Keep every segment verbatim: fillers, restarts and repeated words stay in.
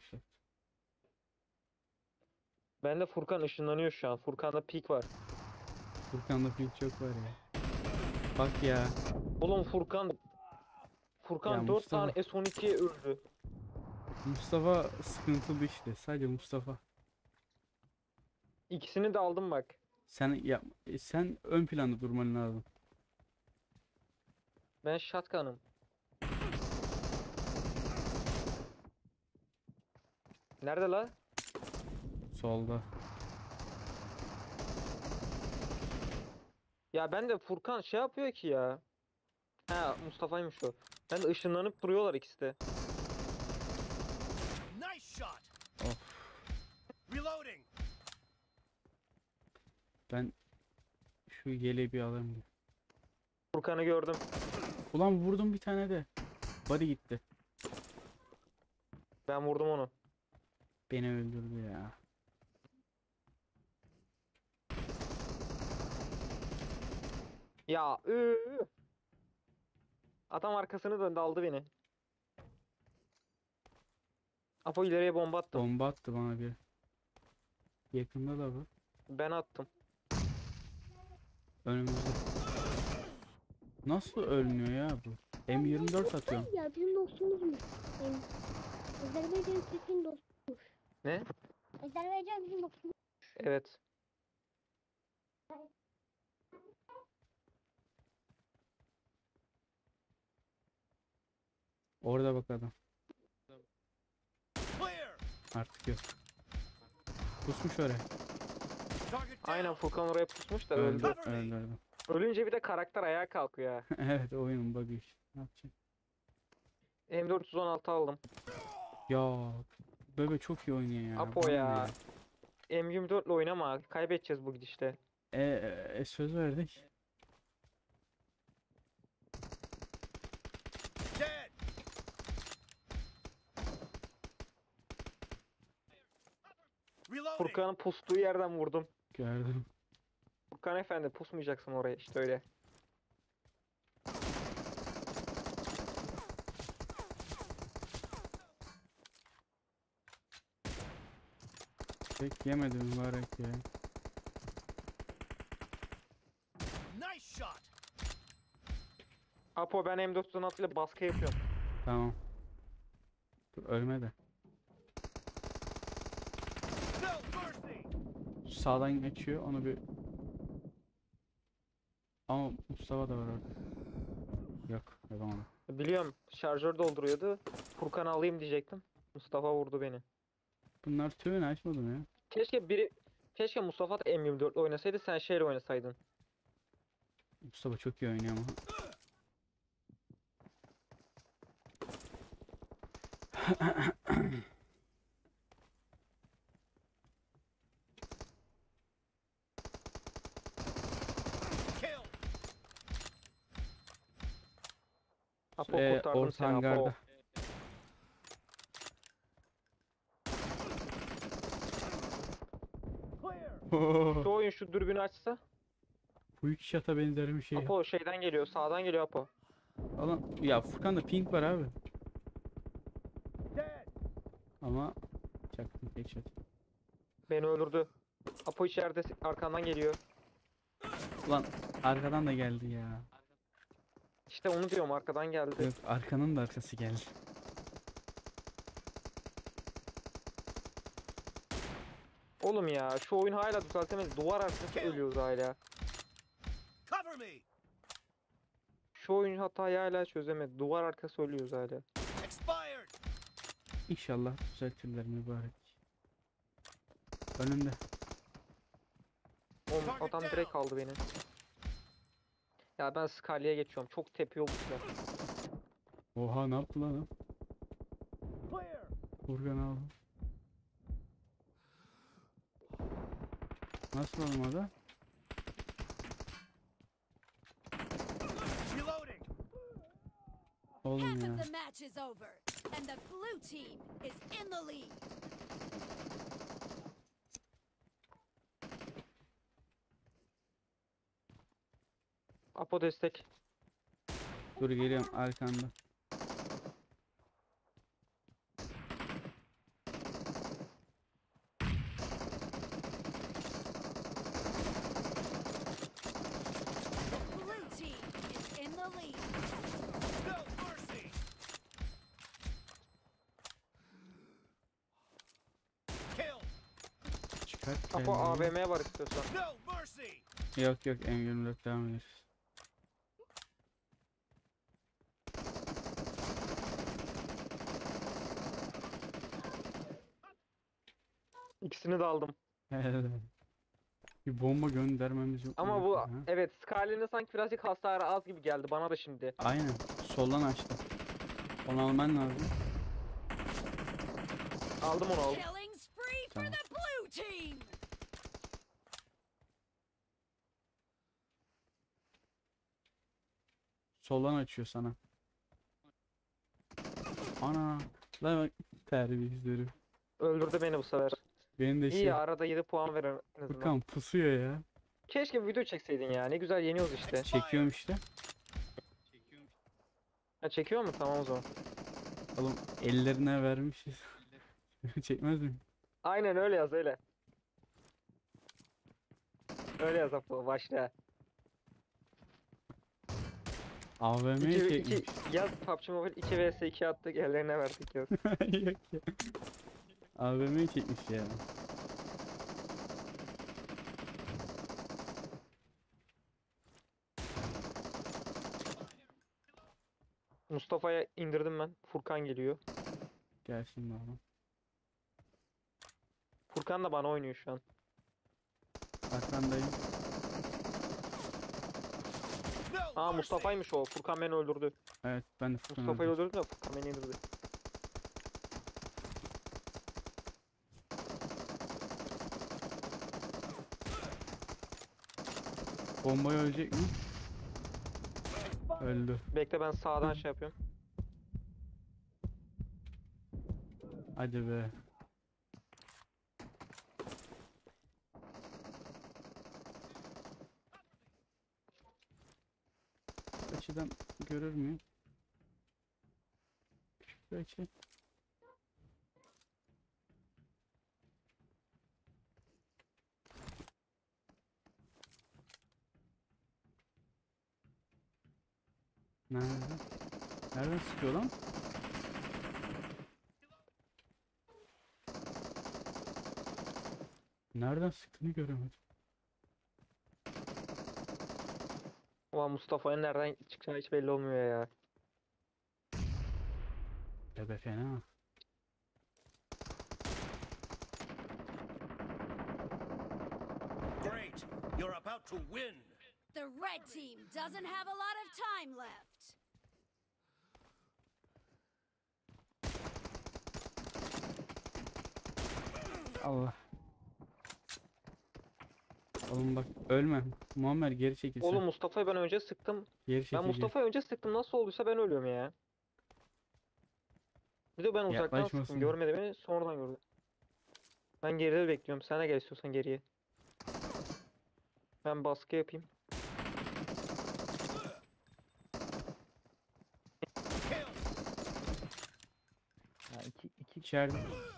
başlat. Ben de Furkan ışınlanıyor şu an. Furkan'da pik var. Furkan'da pil çok var ya. Bak ya. Oğlum Furkan Ya Furkan dört Mustafa. tane S on ikiye öldü. Mustafa sıkıntılı işte. Sadece Mustafa. İkisini de aldım bak. Sen ya e, sen ön planda durman lazım. Ben shotgun'ım. Nerede la? Solda. Ya ben de Furkan şey yapıyor ki ya. Ha Mustafa'ymış o. Ben de ışınlanıp duruyorlar ikisi de. Nice shot. Of. Reloading. Ben şu yeleği bir alayım diye. Furkan'ı gördüm. Ulan vurdum bir tane de. Body gitti. Ben vurdum onu. Beni öldürdü ya. Ya ıı. Adam arkasını döndü aldı beni. Apo ileriye bomba attım. Bomba attı bana bir. Yakında da bu. Ben attım. Önümüzde. Nasıl ölmüyor ya bu? M yirmi dört atıyorum. Ya bizim dostumuzmuş. Benim. Azerbaycan Türk'ün dostumuz. Ne? Azerbaycan bizim dostumuz. Evet. Orada bak adam. Clear. Artık yok. Pusmuş oraya. Target down. Aynen Furkan oraya pusmuş da Öldü. öldü. Öldürdüm. Ölünce bir de karakter ayağa kalkıyor ya. Evet oyunun bug'ı işte. Ne yapacağım? M dört yüz on altı aldım. Ya bebe çok iyi oynuyor ya. Apo Bana ya. ne M yirmi dört ile oynama. Kaybedeceğiz bu gidişte. E, e, söz verdik. Dead. Reloading. Furkan'ın pustuğu yerden vurdum. Gördüm. Furkan efendi pusmayacaksın oraya işte öyle. Tek yemedim mübarek ya. Nice shot. Apo ben M dört yüz on altı ile baskı yapıyorum. Tamam. Dur ölme de. No mercy. Sağdan geçiyor onu bir. Ama Mustafa da var orada. Yok yapamadım. Biliyorum şarjör dolduruyordu. Furkan'ı alayım diyecektim. Mustafa vurdu beni. Bunlar tümünü açmadım ya. Keşke biri Keşke Mustafa da M yirmi dört ile oynasaydı sen şeyle oynasaydın. Mustafa çok iyi oynuyor ama. Kill. Apo Ee, kurtardım orta seni Apo. hangarda. Clear. Şu oyun şu dürbünü açsa. Bu iki şata benzer bir şey. Apo şeyden geliyor sağdan geliyor Apo. Alan ya Furkan'da ping var abi. Dead. Ama çaktım tek shot. Beni öldürdü. Apo içeride arkandan geliyor. Ulan arkadan da geldi ya. İşte onu diyorum arkadan geldi. Yok arkanın da arkası geldi. Oğlum ya şu oyun hala düzeltemedi. Duvar arkası ölüyoruz hala. Cover me. Şu oyun hatayı hala çözemedi. Duvar arkası ölüyoruz hala. Expired. İnşallah düzeltirler mübarek. Önümde. Oğlum adam direkt aldı beni. Ya ben Scalya'ya geçiyorum. Çok tepiyor bu silah. Oha ne yaptı lan o? Clear. Furkan aldı. Nasıl olmadı? Reloading. Oğlum Half ya. of the match is over, and the blue team is in the lead. Apo destek. Dur geliyorum arkanda. Kaç Apo geldi? A V M var istiyorsan. No mercy. Yok yok, M yirmi dört devam ederiz. İkisini de aldım. Bir bomba göndermemiz yok mu Ama ya? bu Ha? evet Skyline'in sanki birazcık hasarı az gibi geldi bana da şimdi. Aynen. Soldan açtı. Onu alman lazım. Aldım onu aldım. Killing spree for Tamam. the blue team. Soldan açıyor sana. Ana. La bak, terbiyesiz herif. Öldürdü beni bu sefer. Benim de İyi şey. ya arada yedi puan verir en azından. Furkan pusuyor ya. Keşke bir video çekseydin ya. Ne güzel yeniyoruz işte. Çekiyorum işte. Ha çekiyor mu? Tamam o zaman. Oğlum ellerine vermişiz. Çekmez mi? Aynen öyle yaz öyle. Öyle yaz Apo başla. A V M'yi iki, çekmiş. iki, yaz P U B G Mobile iki vs iki attık ellerine verdik yaz. Yok ya. A V M'yi çekmiş ya. Mustafa'ya indirdim ben. Furkan geliyor. Gelsin bana. Furkan da bana oynuyor şu an. Arkandayım. No Aa mercy. Mustafa'ymış o. Furkan beni öldürdü. Evet, ben de Furkan'ı Mustafa'yı öldürdüm. öldürdüm de Furkan beni indirdi. Bombayı ölecek mi? Öldü. Bekle ben sağdan şey yapıyorum. Hadi be. Açıdan görür müyüm? Küçük bir açı. Nerede? Nereden sıkıyor lan? Nereden sıktığını göremedim. Ulan Mustafa'ya nereden çıkacağı hiç belli olmuyor ya. Bebe fena. Great. You're about to win. The red team doesn't have a lot of time left. Allah. Oğlum bak ölme. Muammer geri çekil sen. Oğlum Mustafa'yı ben önce sıktım. Geri çekil. Ben geri. Mustafa'yı önce sıktım. Nasıl olduysa ben ölüyorum ya. Bir de ben uzaktan Yaklaşmasın. sıktım. Görmedi beni. Sonradan gördü. Ben geride bekliyorum. Sen de gel istiyorsan geriye. Ben baskı yapayım. Kill. Ha, iki, iki. İçeride.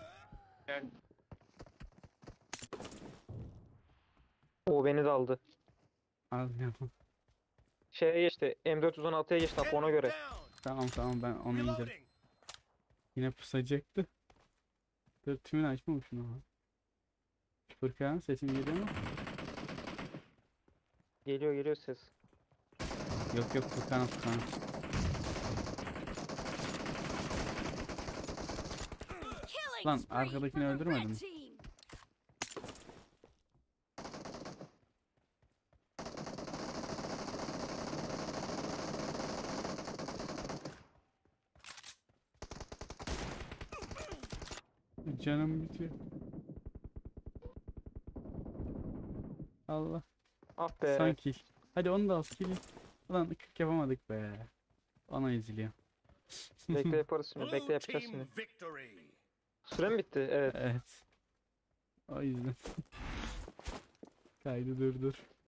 O beni de aldı. Al ya. Şeye geçti. M dört yüz on altıya geçti Apo ona Enemy göre. down. Tamam tamam, ben onu indirdim. Reloading. Yine pusacaktı. Dur, tümünü açmamışım ama. Furkan sesim geliyor mu? Geliyor geliyor ses. Yok yok, Furkan Furkan. Killing Lan, spree arkadakini for the öldürmedin red mi? team. Canım bitiyor. Allah. Ah be. Son kill. Hadi onu da al kill. Ulan kırk yapamadık be. Ona eziliyor. Bekle yaparız şimdi. Blue Bekle yapacağız team şimdi. victory. Süre mi bitti? Evet. Evet. O yüzden. Kaydı durdur.